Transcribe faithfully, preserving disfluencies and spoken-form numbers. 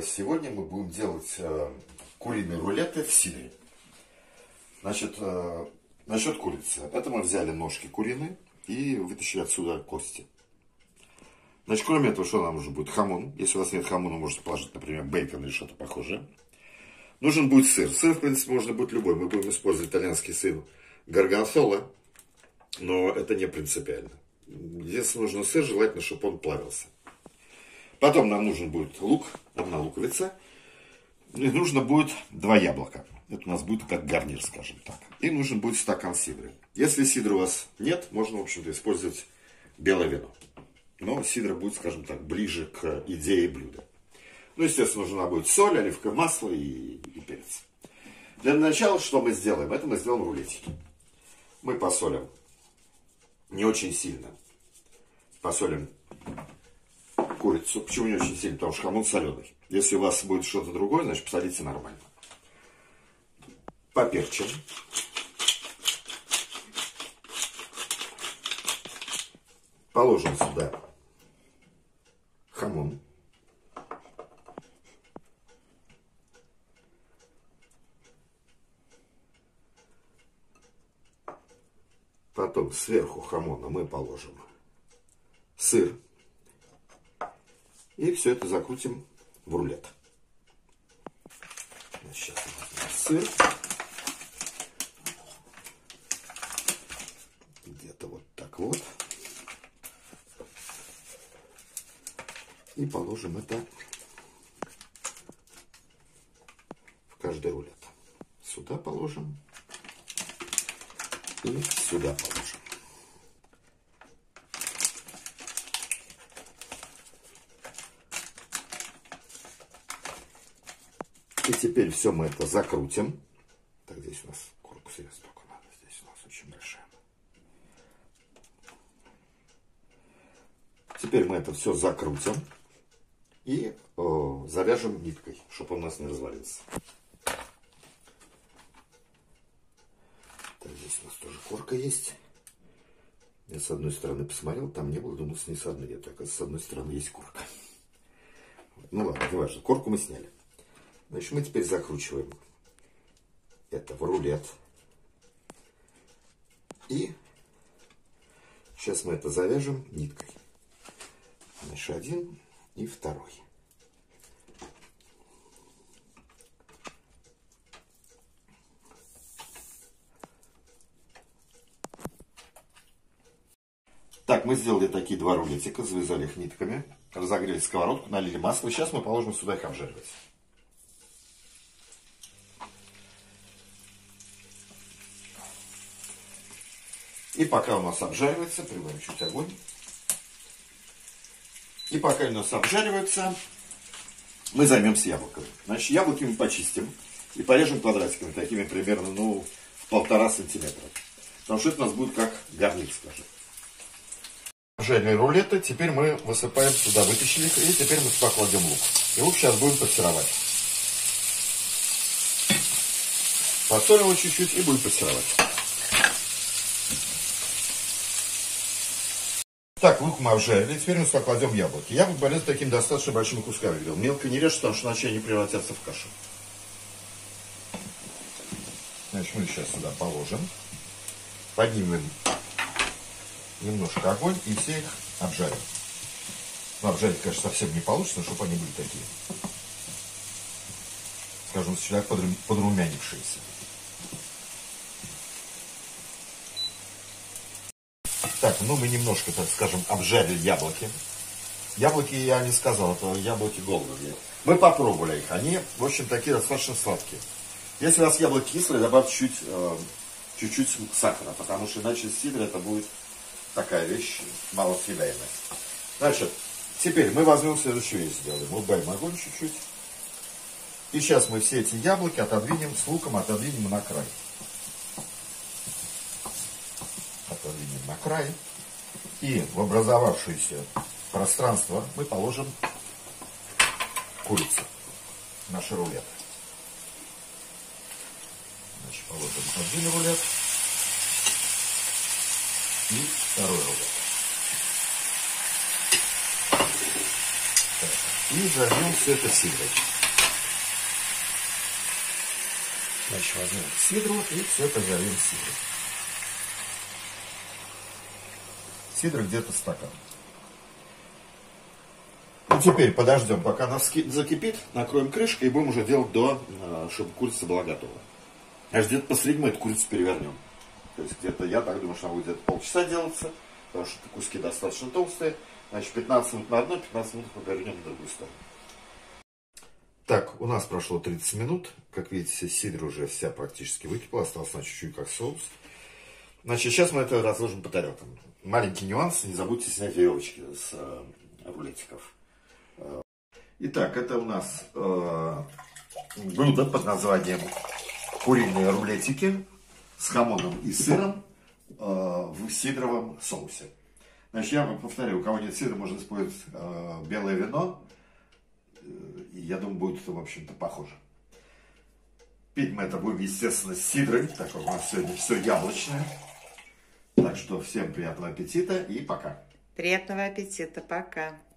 Сегодня мы будем делать э, куриные рулеты в сидре. Значит, э, насчет курицы. Это мы взяли ножки куриные и вытащили отсюда кости. Значит, кроме этого, что нам нужен будет? Хамон. Если у вас нет хамона, можете положить, например, бейкон или что-то похожее. Нужен будет сыр. Сыр, в принципе, может быть любой. Мы будем использовать итальянский сыр горгонзола, но это не принципиально. Если нужен сыр, желательно, чтобы он плавился. Потом нам нужен будет лук, одна луковица. И нужно будет два яблока. Это у нас будет как гарнир, скажем так. И нужен будет стакан сидры. Если сидры у вас нет, можно, в общем-то, использовать белое вино. Но сидра будет, скажем так, ближе к идее блюда. Ну, естественно, нужна будет соль, оливковое масло и, и перец. Для начала, что мы сделаем? Это мы сделаем рулетики. Мы посолим не очень сильно. Посолим курицу. Почему не очень сильно? Потому что хамон соленый. Если у вас будет что-то другое, значит, посолите нормально. Поперчим. Положим сюда хамон. Потом сверху хамона мы положим сыр. И все это закрутим в рулет. Сейчас сыр. Где-то вот так вот. И положим это в каждый рулет. Сюда положим. И сюда положим. И теперь все мы это закрутим. Так, здесь у нас корпус только надо. Здесь у нас очень большая. Теперь мы это все закрутим. И о, завяжем ниткой, чтобы он у нас не развалился. Так, здесь у нас тоже корка есть. Я с одной стороны посмотрел, там не было, думал, с ней с одной. Так, с одной стороны есть корка. Ну ладно, не важно. Корку мы сняли. Значит, мы теперь закручиваем это в рулет. И сейчас мы это завяжем ниткой. Значит, один и второй. Так, мы сделали такие два рулетика, завязали их нитками, разогрели сковородку, налили масло. Сейчас мы положим сюда их обжаривать. И пока у нас обжаривается, прибавим чуть огонь. И пока у нас обжаривается, мы займемся яблоками. Значит, яблоки мы почистим и порежем квадратиками, такими примерно, ну, в полтора сантиметра. Потому что это у нас будет как гарнир, скажем. Обжарили рулеты, теперь мы высыпаем сюда, вытащили их, и теперь мы сюда кладем лук. И лук сейчас будем пассеровать. Посолим его чуть-чуть и будем пассеровать. Так, лук мы обжарили, теперь мы сюда кладем яблоки. Яблоки порезать такими достаточно большими кусками. Видел. Мелко не режь, потому что иначе они превратятся в кашу. Значит, мы сейчас сюда положим. Поднимем немножко огонь и все их обжарим. Ну, обжарить, конечно, совсем не получится, чтобы они были такие, скажем, человек подрумянившиеся. Так, ну мы немножко, так скажем, обжарили яблоки. Яблоки, я не сказал, это яблоки голубые. Мы попробовали их, они, в общем, такие достаточно сладкие. Если у вас яблоки кислые, добавьте чуть, чуть-чуть сахара, потому что иначе сидр это будет такая вещь малосъедаемая. Значит, теперь мы возьмем следующую вещь, сделаем. Убавим огонь чуть-чуть. И сейчас мы все эти яблоки отодвинем с луком, отодвинем на край. Отодвинем на край. И в образовавшееся пространство мы положим курицу, наши рулеты. Значит, положим один рулет и второй рулет. Так. И зальем все это сидрой. Значит, возьмем сидру и все это зальем сидрой. Сидра где-то стакан. И теперь подождем, пока она закипит, накроем крышкой и будем уже делать до, чтобы курица была готова. Аж где-то посередине мы эту курицу перевернем. То есть где-то, я так думаю, что она будет где-то полчаса делаться, потому что куски достаточно толстые. Значит, пятнадцать минут на одну, пятнадцать минут мы повернем на другую сторону. Так, у нас прошло тридцать минут. Как видите, сидра уже вся практически выкипела, осталось на чуть-чуть как соус. Значит, сейчас мы это разложим по тарелкам. Маленький нюанс, не забудьте снять веревочки с э, рулетиков. Итак, это у нас э, блюдо под названием куриные рулетики с хамоном и сыром э, в сидровом соусе. Значит, я вам повторю, у кого нет сыра, можно использовать э, белое вино. И я думаю, будет это, в общем-то, похоже. Пить мы это будем, естественно, с сидрой, так как у нас сегодня все яблочное. Так что всем приятного аппетита и пока. Приятного аппетита, пока.